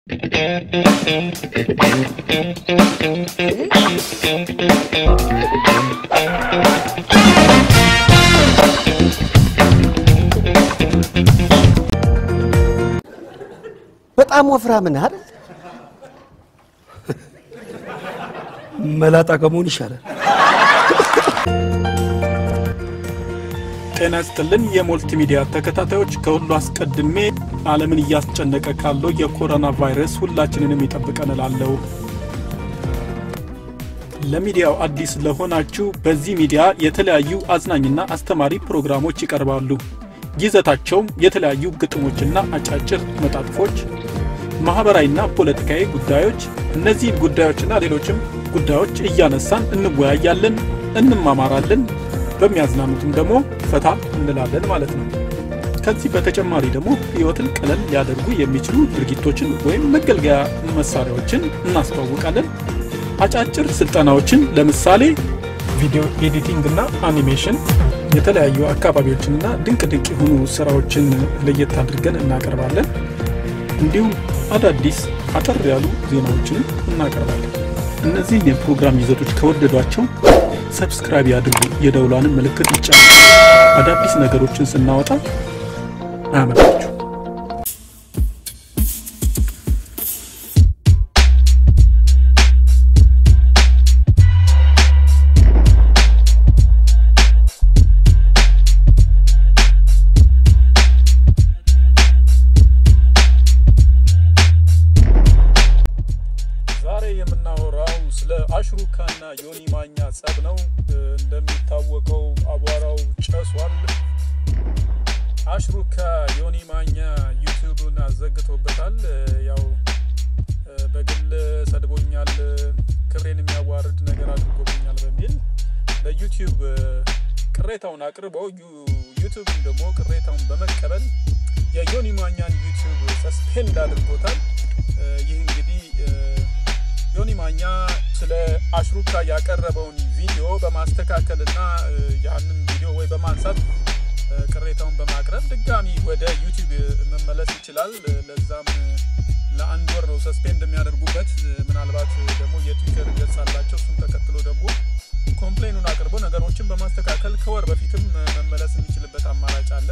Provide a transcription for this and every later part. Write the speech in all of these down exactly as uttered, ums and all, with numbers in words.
በጣም ወፍራም ነህ አይደል? መላጣ ከመሆን ይሻላል። ጤና ይስጥልን የሞልቲ ሚዲያ ተከታታዮች ከሁሉ አስቀድሜ ዓለምን እያስጨነቀ ካለው የኮሮና ቫይረስ ሁላችንንም ይጠብቀን እላለሁ። ለሚዲያው አዲስ ለሆናችሁ በዚህ ሚዲያ የተለያዩ አዝናኝና አስተማሪ ፕሮግራሞች ይቀርባሉ። ይዘታቸው የተለያዩ ግጥሞችና አጫጭር መጣጥፎች ማህበራዊና ፖለቲካዊ ጉዳዮች እነዚህ ጉዳዮችና ሌሎችም ጉዳዮች እያነሳን እንወያያለን እንማማራለን በሚያዝናኑትም ደግሞ ፈታ እንላለን ማለት ነው። ከዚህ በተጨማሪ ደግሞ ህይወትን ቀለል ሊያደርጉ የሚችሉ ድርጊቶችን ወይም መገልገያ መሳሪያዎችን እናስተዋውቃለን። አጫጭር ስልጠናዎችን ለምሳሌ ቪዲዮ ኤዲቲንግ እና አኒሜሽን የተለያዩ አካባቢዎችንና ድንቅ ድንቅ የሆኑ ስራዎችን ለየት አድርገን እናቀርባለን። እንዲሁም አዳዲስ አጠር ያሉ ዜናዎችን እናቀርባለን። እነዚህ የፕሮግራም ይዘቶች ከወደዷቸው ሰብስክራይብ ያድርጉ፣ የደውሏን ምልክት ይጫኑ። አዳዲስ ነገሮችን ስናወጣ አያመልጣችሁ። አሽሩካ እና ዮኒ ማኛ ጸብ ነው። እንደሚታወቀው አቧራው ጨሷል። አሽሩካ ዮኒ ማኛ ዩቲዩብን አዘግቶበታል። ያው በግል ሰድቦኛል፣ ክብሬን የሚያዋርድ ነገር አድርጎብኛል በሚል ለዩቲዩብ ቅሬታውን አቅርበው ዩቲዩብ ደግሞ ቅሬታውን በመቀበል የዮኒ ማኛን ዩቲዩብ ሰስፔንድ አድርጎታል። ይህ እንግዲህ ዮኒ ማኛ ስለ አሽሩካ ያቀረበውን ቪዲዮ በማስተካከልና ያንን ቪዲዮ ወይ በማንሳት ቅሬታውን በማቅረብ ድጋሚ ወደ ዩቲዩብ መመለስ ይችላል። ለዛም ለአንድ ወር ነው ሰስፔንድ የሚያደርጉበት። ምናልባት ደግሞ የትዊተር ገጽ አላቸው። እሱን ተከትሎ ደግሞ ኮምፕሌኑን አቅርቦ ነገሮችን በማስተካከል ከወር በፊትም መመለስ የሚችልበት አማራጭ አለ።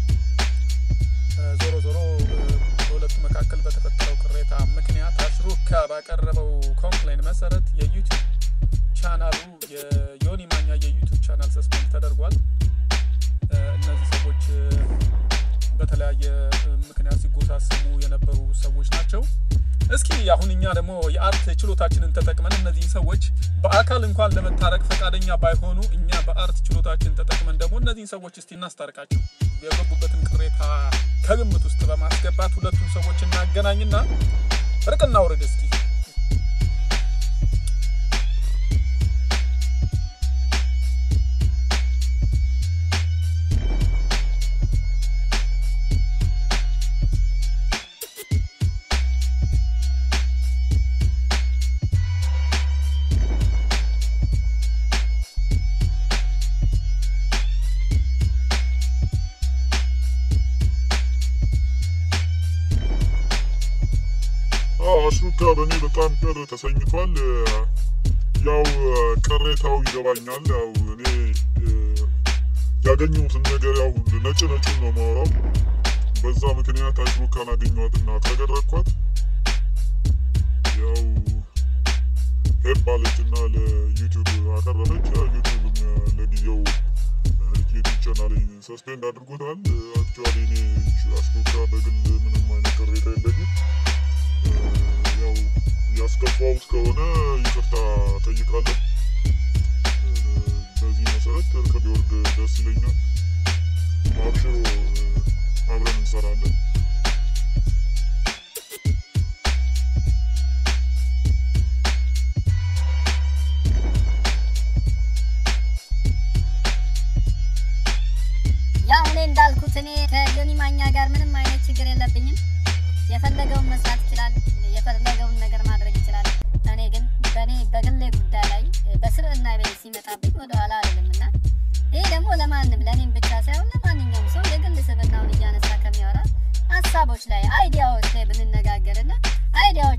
ዞሮ ዞሮ በሁለቱ መካከል በተፈጠረው ቅሬታ ምክንያት አሽሩካ ባቀረበው ኮምፕሌን መሰረት የዩቲዩብ ቻናሉ የዮኒ ማኛ የዩቲዩብ ቻናል ሰስፔንድ ተደርጓል። እነዚህ ሰዎች በተለያየ ምክንያት ሲጎሳሰሙ የነበሩ ሰዎች ናቸው። እስኪ አሁንኛ ደግሞ የአርት ችሎታችንን ተጠቅመን እነዚህ ሰዎች በአካል እንኳን ለመታረቅ ፈቃደኛ ባይሆኑ እኛ በአርት ችሎታችን ተጠቅመን ደግሞ እነዚህ ሰዎች እስቲ እናስታርቃቸው። የገቡበትን ቅሬታ ከግምት ውስጥ በማስገባት ሁለቱን ሰዎች እናገናኝና እርቅና ወረድ እስቲ አሽሩካ በኔ በጣም ቅር ተሰኝቷል። ያው ቅሬታው ይገባኛል። ያው እኔ ያገኘሁትን ነገር ያው ነጭ ነጭ ነው ማውራው። በዛ ምክንያት አሽሩካን አገኘኋትና ተገረኳት። ያው ሄባለችና ለዩቲዩብ አቀረበች። ዩቲዩብም ለጊዜው ዩቲዩብ ቻናሌን ሰስፔንድ አድርጎታል። አክቹአሊ እኔ አሽሩካ በግል ምንም አይነት ቅሬታ የለኝም። ያው ያስከፋውት ከሆነ ይቅርታ ጠይቃለሁ። በዚህ መሰረት እርቅ ቢወርድ ደስ ይለኛል። አብሽሮ አብረን እንሰራለን። ያው እኔ እንዳልኩት እኔ ከዮኒ ማኛ ጋር ምንም አይነት ችግር የለብኝም። የፈለገውን መስራት ይችላል፣ የፈለገውን ነገር ማድረግ ይችላል። እኔ ግን በኔ በግሌ ጉዳይ ላይ በስርዕና ቤት ሲመጣብኝ ወደ ኋላ አይደለምና ይሄ ደግሞ ለማንም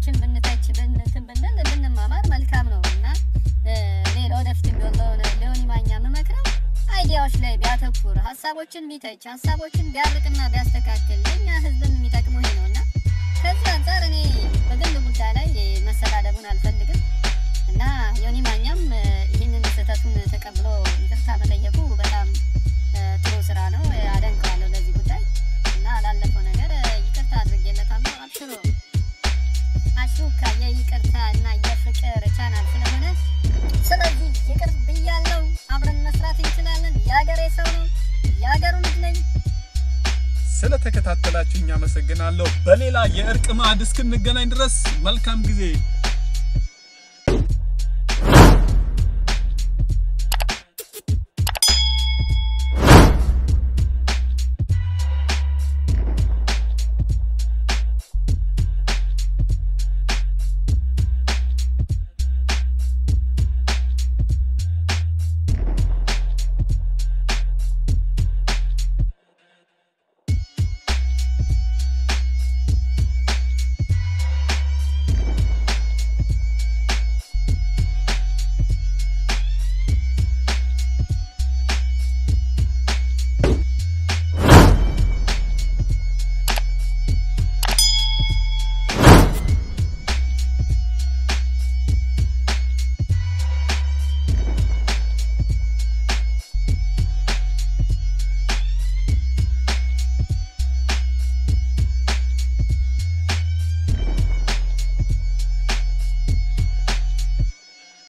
ሀሳቦችን ብንተች ብንትን ብንል ብንማማር መልካም ነውና ሌላ ወደፊት ቢሆን ለዮኒ ማኛ መመክረው አይዲያዎች ላይ ቢያተኩር ሀሳቦችን ቢተች ሀሳቦችን ቢያርቅና ቢያስተካክል ለኛ ህዝብን የሚጠቅመው ይሄ ነውና ከዚህ አንፃር እኔ በግል ጉዳይ ላይ መሰዳደቡን አልፈልግም እና ዮኒ ማኛም ይሄንን ስህተቱን ተቀብሎ ይቅርታ መጠየቁ በጣም ጥሩ ስራ ነው አደንቀዋለሁ ለዚህ ጉዳይ እና ላለፈው ነገር ይቅርታ አድርጌለታለሁ አብሽሮ አሽሩካ የይቅርታ እና የፍቅር ቻናል ስለሆነ ስለዚህ ይቅር ብያለሁ አብረን መስራት እንችላለን ያገሬ ሰው ነው ያገሩ ልጅ ነኝ ስለተከታተላችሁኝ አመሰግናለሁ በሌላ የእርቅ ማዕድ እስክንገናኝ ድረስ መልካም ጊዜ